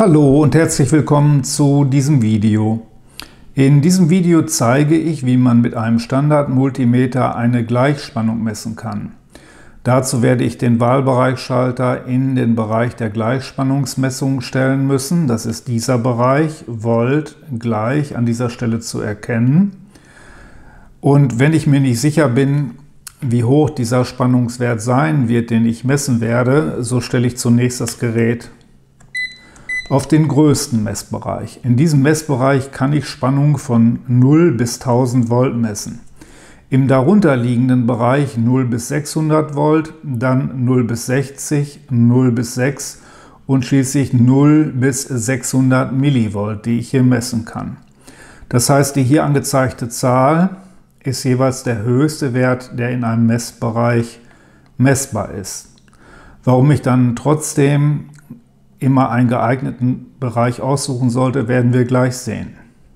Hallo und herzlich willkommen zu diesem Video. In diesem Video zeige ich, wie man mit einem Standard-Multimeter eine Gleichspannung messen kann. Dazu werde ich den Wahlbereichsschalter in den Bereich der Gleichspannungsmessung stellen müssen. Das ist dieser Bereich, Volt gleich an dieser Stelle zu erkennen. Und wenn ich mir nicht sicher bin, wie hoch dieser Spannungswert sein wird, den ich messen werde, so stelle ich zunächst das Gerät auf den größten Messbereich. In diesem Messbereich kann ich Spannung von 0 bis 1000 Volt messen. Im darunterliegenden Bereich 0 bis 600 Volt, dann 0 bis 60, 0 bis 6 und schließlich 0 bis 600 Millivolt, die ich hier messen kann. Das heißt, die hier angezeigte Zahl ist jeweils der höchste Wert, der in einem Messbereich messbar ist. Warum ich dann trotzdem immer einen geeigneten Bereich aussuchen sollte, werden wir gleich sehen.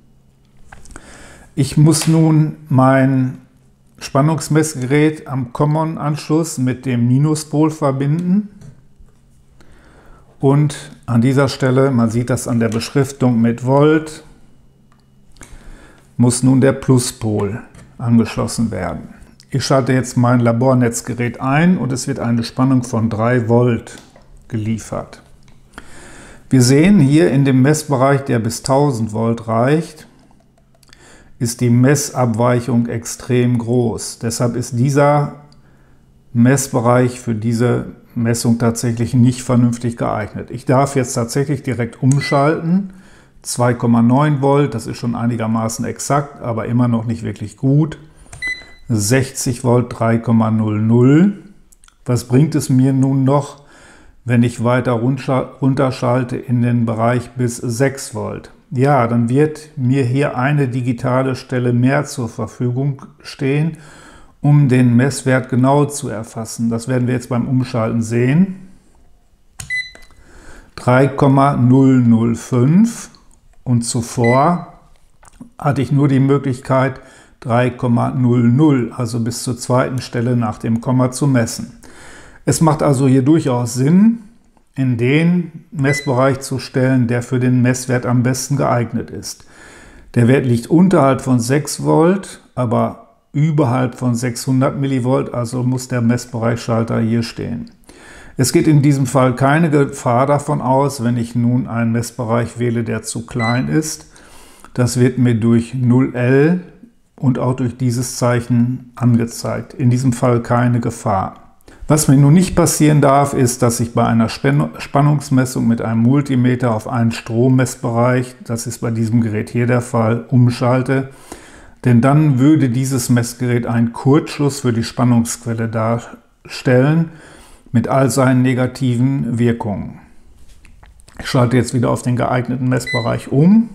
Ich muss nun mein Spannungsmessgerät am Common-Anschluss mit dem Minuspol verbinden und an dieser Stelle, man sieht das an der Beschriftung mit Volt, muss nun der Pluspol angeschlossen werden. Ich schalte jetzt mein Labornetzgerät ein und es wird eine Spannung von 3 Volt geliefert. Wir sehen hier in dem Messbereich, der bis 1000 Volt reicht, ist die Messabweichung extrem groß. Deshalb ist dieser Messbereich für diese Messung tatsächlich nicht vernünftig geeignet. Ich darf jetzt tatsächlich direkt umschalten. 2,9 Volt, das ist schon einigermaßen exakt, aber immer noch nicht wirklich gut. 60 Volt 3,00. Was bringt es mir nun noch, wenn ich weiter runterschalte in den Bereich bis 6 Volt? Ja, dann wird mir hier eine digitale Stelle mehr zur Verfügung stehen, um den Messwert genau zu erfassen. Das werden wir jetzt beim Umschalten sehen. 3,005 und zuvor hatte ich nur die Möglichkeit 3,00, also bis zur zweiten Stelle nach dem Komma zu messen. Es macht also hier durchaus Sinn, in den Messbereich zu stellen, der für den Messwert am besten geeignet ist. Der Wert liegt unterhalb von 6 Volt, aber überhalb von 600 Millivolt, also muss der Messbereichsschalter hier stehen. Es geht in diesem Fall keine Gefahr davon aus, wenn ich nun einen Messbereich wähle, der zu klein ist. Das wird mir durch 0L und auch durch dieses Zeichen angezeigt. In diesem Fall keine Gefahr. Was mir nun nicht passieren darf, ist, dass ich bei einer Spannungsmessung mit einem Multimeter auf einen Strommessbereich, das ist bei diesem Gerät hier der Fall, umschalte. Denn dann würde dieses Messgerät einen Kurzschluss für die Spannungsquelle darstellen, mit all seinen negativen Wirkungen. Ich schalte jetzt wieder auf den geeigneten Messbereich um.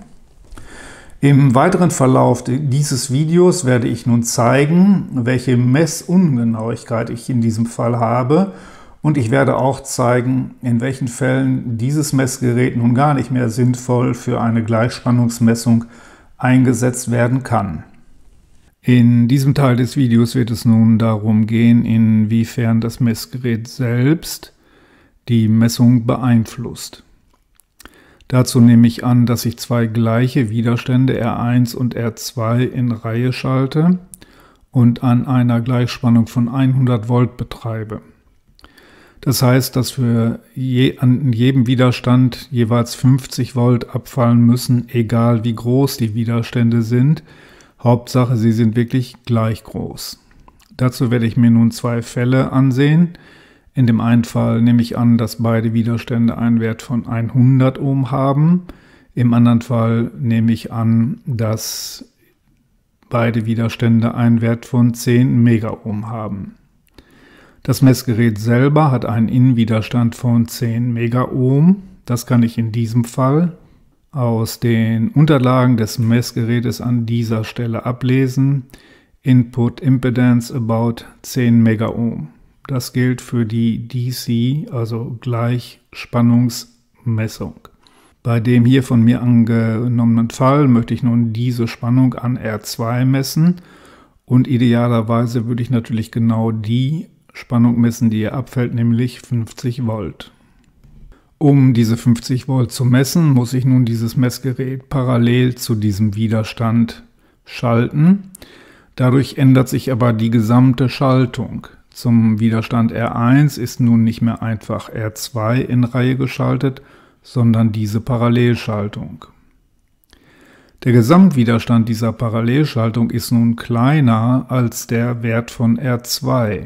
Im weiteren Verlauf dieses Videos werde ich nun zeigen, welche Messungenauigkeit ich in diesem Fall habe, und ich werde auch zeigen, in welchen Fällen dieses Messgerät nun gar nicht mehr sinnvoll für eine Gleichspannungsmessung eingesetzt werden kann. In diesem Teil des Videos wird es nun darum gehen, inwiefern das Messgerät selbst die Messung beeinflusst. Dazu nehme ich an, dass ich zwei gleiche Widerstände R1 und R2 in Reihe schalte und an einer Gleichspannung von 100 Volt betreibe. Das heißt, dass an jedem Widerstand jeweils 50 Volt abfallen müssen, egal wie groß die Widerstände sind. Hauptsache, sie sind wirklich gleich groß. Dazu werde ich mir nun zwei Fälle ansehen. In dem einen Fall nehme ich an, dass beide Widerstände einen Wert von 100 Ohm haben. Im anderen Fall nehme ich an, dass beide Widerstände einen Wert von 10 Megaohm haben. Das Messgerät selber hat einen Innenwiderstand von 10 Megaohm. Das kann ich in diesem Fall aus den Unterlagen des Messgerätes an dieser Stelle ablesen. Input Impedance about 10 Megaohm. Das gilt für die DC, also Gleichspannungsmessung. Bei dem hier von mir angenommenen Fall möchte ich nun diese Spannung an R2 messen und idealerweise würde ich natürlich genau die Spannung messen, die hier abfällt, nämlich 50 Volt. Um diese 50 Volt zu messen, muss ich nun dieses Messgerät parallel zu diesem Widerstand schalten. Dadurch ändert sich aber die gesamte Schaltung. Zum Widerstand R1 ist nun nicht mehr einfach R2 in Reihe geschaltet, sondern diese Parallelschaltung. Der Gesamtwiderstand dieser Parallelschaltung ist nun kleiner als der Wert von R2.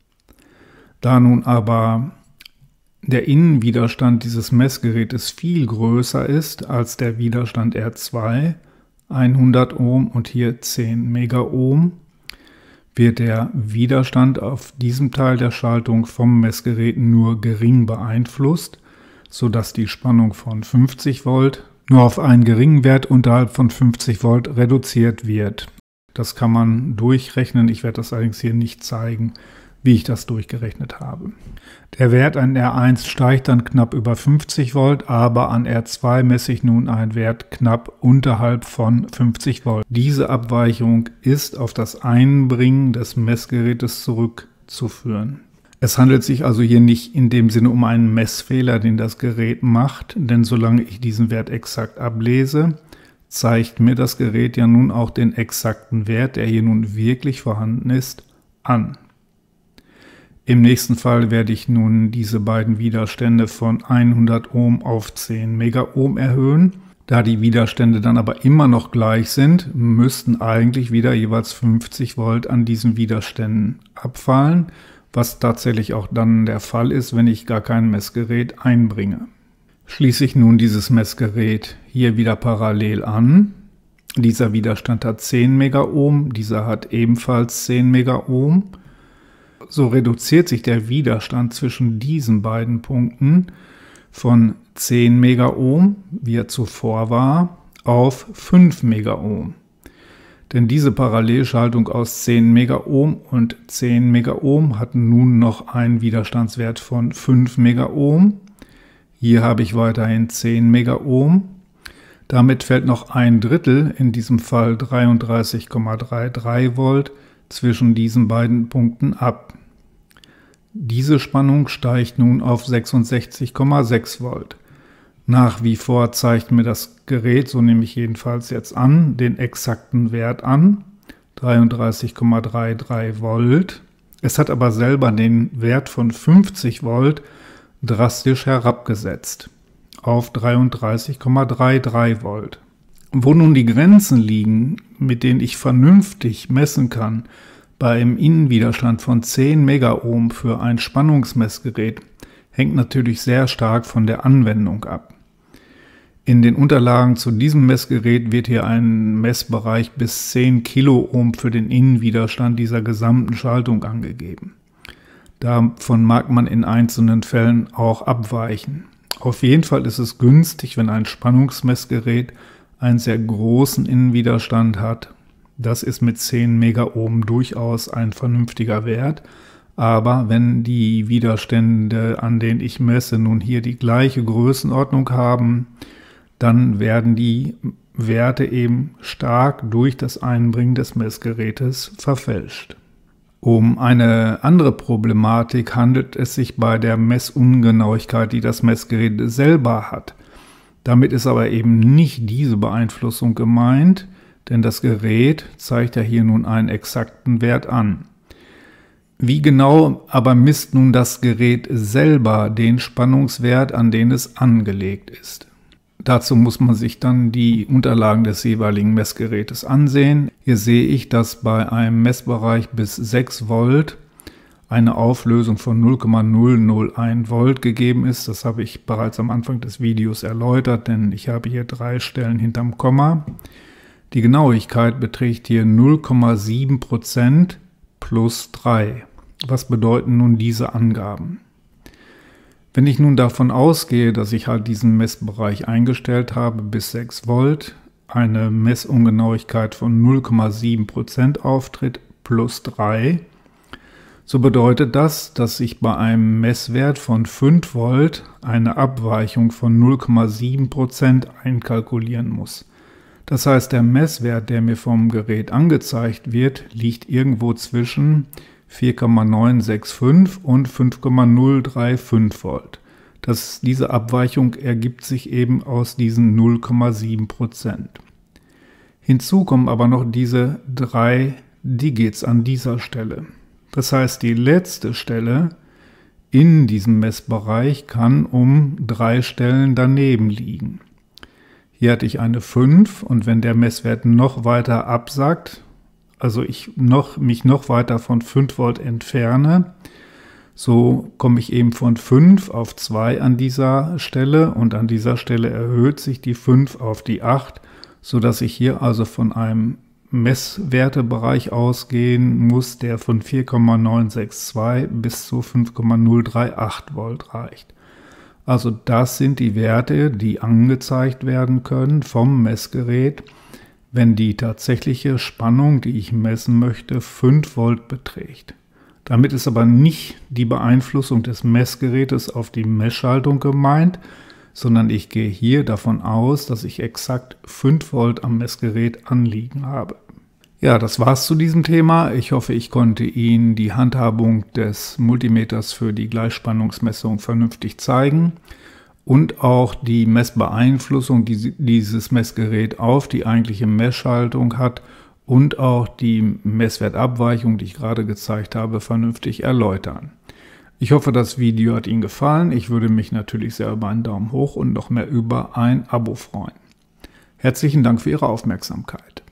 Da nun aber der Innenwiderstand dieses Messgerätes viel größer ist als der Widerstand R2, 100 Ohm und hier 10 Megaohm, wird der Widerstand auf diesem Teil der Schaltung vom Messgerät nur gering beeinflusst, sodass die Spannung von 50 Volt nur auf einen geringen Wert unterhalb von 50 Volt reduziert wird. Das kann man durchrechnen, ich werde das allerdings hier nicht zeigen, wie ich das durchgerechnet habe. Der Wert an R1 steigt dann knapp über 50 Volt, aber an R2 messe ich nun einen Wert knapp unterhalb von 50 Volt. Diese Abweichung ist auf das Einbringen des Messgerätes zurückzuführen. Es handelt sich also hier nicht in dem Sinne um einen Messfehler, den das Gerät macht, denn solange ich diesen Wert exakt ablese, zeigt mir das Gerät ja nun auch den exakten Wert, der hier nun wirklich vorhanden ist, an. Im nächsten Fall werde ich nun diese beiden Widerstände von 100 Ohm auf 10 Megaohm erhöhen. Da die Widerstände dann aber immer noch gleich sind, müssten eigentlich wieder jeweils 50 Volt an diesen Widerständen abfallen, was tatsächlich auch dann der Fall ist, wenn ich gar kein Messgerät einbringe. Schließe ich nun dieses Messgerät hier wieder parallel an. Dieser Widerstand hat 10 Megaohm, dieser hat ebenfalls 10 Megaohm. So reduziert sich der Widerstand zwischen diesen beiden Punkten von 10 Megaohm, wie er zuvor war, auf 5 Megaohm. Denn diese Parallelschaltung aus 10 Megaohm und 10 Megaohm hat nun noch einen Widerstandswert von 5 Megaohm. Hier habe ich weiterhin 10 Megaohm. Damit fällt noch ein Drittel, in diesem Fall 33,33 Volt, zwischen diesen beiden Punkten ab. Diese Spannung steigt nun auf 66,6 Volt. Nach wie vor zeigt mir das Gerät, so nehme ich jedenfalls jetzt an, den exakten Wert an, 33,33 Volt. Es hat aber selber den Wert von 50 Volt drastisch herabgesetzt auf 33,33 Volt. Wo nun die Grenzen liegen, mit denen ich vernünftig messen kann, bei einem Innenwiderstand von 10 Megaohm für ein Spannungsmessgerät, hängt natürlich sehr stark von der Anwendung ab. In den Unterlagen zu diesem Messgerät wird hier ein Messbereich bis 10 Kiloohm für den Innenwiderstand dieser gesamten Schaltung angegeben. Davon mag man in einzelnen Fällen auch abweichen. Auf jeden Fall ist es günstig, wenn ein Spannungsmessgerät einen sehr großen Innenwiderstand hat. Das ist mit 10 Megaohm durchaus ein vernünftiger Wert. Aber wenn die Widerstände, an denen ich messe, nun hier die gleiche Größenordnung haben, dann werden die Werte eben stark durch das Einbringen des Messgerätes verfälscht. Um eine andere Problematik handelt es sich bei der Messungenauigkeit, die das Messgerät selber hat. Damit ist aber eben nicht diese Beeinflussung gemeint, denn das Gerät zeigt ja hier nun einen exakten Wert an. Wie genau aber misst nun das Gerät selber den Spannungswert, an den es angelegt ist? Dazu muss man sich dann die Unterlagen des jeweiligen Messgerätes ansehen. Hier sehe ich, dass bei einem Messbereich bis 6 Volt eine Auflösung von 0,001 Volt gegeben ist. Das habe ich bereits am Anfang des Videos erläutert, denn ich habe hier 3 Stellen hinterm Komma. Die Genauigkeit beträgt hier 0,7% plus 3. Was bedeuten nun diese Angaben? Wenn ich nun davon ausgehe, dass ich halt diesen Messbereich eingestellt habe bis 6 Volt, eine Messungenauigkeit von 0,7% auftritt plus 3, so bedeutet das, dass ich bei einem Messwert von 5 Volt eine Abweichung von 0,7% einkalkulieren muss. Das heißt, der Messwert, der mir vom Gerät angezeigt wird, liegt irgendwo zwischen 4,965 und 5,035 Volt. Diese Abweichung ergibt sich eben aus diesen 0,7%. Hinzu kommen aber noch diese 3 Digits an dieser Stelle. Das heißt, die letzte Stelle in diesem Messbereich kann um 3 Stellen daneben liegen. Hier hatte ich eine 5 und wenn der Messwert noch weiter absackt, also ich mich noch weiter von 5 Volt entferne, so komme ich eben von 5 auf 2 an dieser Stelle und an dieser Stelle erhöht sich die 5 auf die 8, sodass ich hier also von einem Messwertebereich ausgehen muss, der von 4,962 bis zu 5,038 Volt reicht. Also das sind die Werte, die angezeigt werden können vom Messgerät, wenn die tatsächliche Spannung, die ich messen möchte, 5 Volt beträgt. Damit ist aber nicht die Beeinflussung des Messgerätes auf die Messschaltung gemeint, sondern ich gehe hier davon aus, dass ich exakt 5 Volt am Messgerät anliegen habe. Ja, das war's zu diesem Thema. Ich hoffe, ich konnte Ihnen die Handhabung des Multimeters für die Gleichspannungsmessung vernünftig zeigen und auch die Messbeeinflussung, die dieses Messgerät auf die eigentliche Messschaltung hat und auch die Messwertabweichung, die ich gerade gezeigt habe, vernünftig erläutern. Ich hoffe, das Video hat Ihnen gefallen. Ich würde mich natürlich sehr über einen Daumen hoch und noch mehr über ein Abo freuen. Herzlichen Dank für Ihre Aufmerksamkeit.